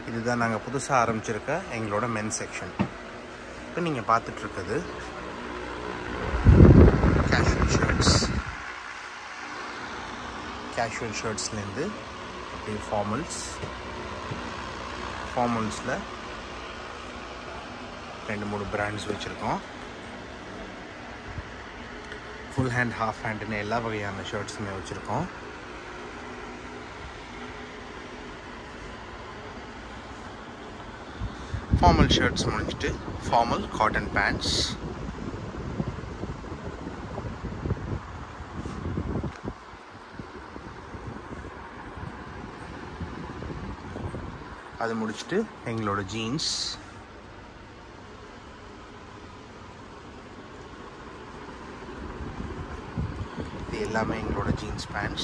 இதுதான் நாங்கள் புதுசாக ஆரம்பிச்சிருக்க எங்களோட மென் செக்ஷன். இப்போ நீங்கள் பார்த்துட்ருக்குது கேஷுவல் ஷர்ட்ஸ்லேருந்து அப்படியே ஃபார்மல்ஸில் 2-3 பிராண்ட்ஸ் வச்சுருக்கோம். ஃபுல் ஹேண்ட், ஹாஃப் ஹேண்டுன்னு எல்லா வகையான ஷர்ட்ஸுமே வச்சுருக்கோம். ஃபார்மல் ஷர்ட்ஸ் முடிச்சுட்டு ஃபார்மல் காட்டன் பேண்ட்ஸ், அது முடிச்சுட்டு எங்களோட ஜீன்ஸ், இது எல்லாமே எங்களோட ஜீன்ஸ் பேண்ட்ஸ்.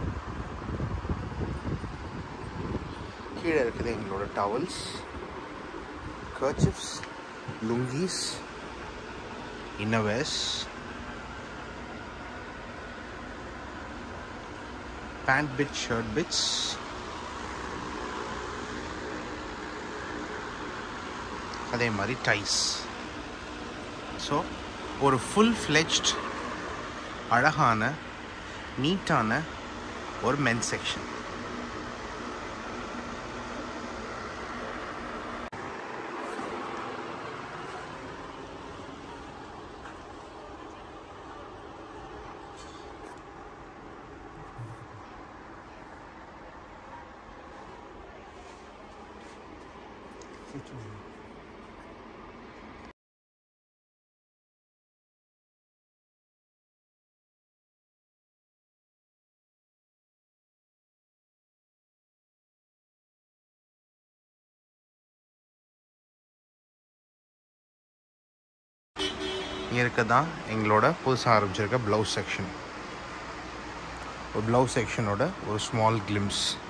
கீழே இருக்குது எங்களோட towels, kerchiefs, lungis, innerwears, pant bit, shirt bits, அதே மாதிரி டைஸ். ஸோ ஒரு ஃபுல் ஃப்ளெஜ்ட் அழகான நீட்டான ஒரு மென் செக்ஷன். இங்கே இருக்க தான் எங்களோட புதுசாக ஆரம்பிச்சிருக்க ப்ளவுஸ் செக்ஷன். ஒரு ப்ளவுஸ் செக்ஷனோட ஒரு ஸ்மால் கிளிம்ஸ்.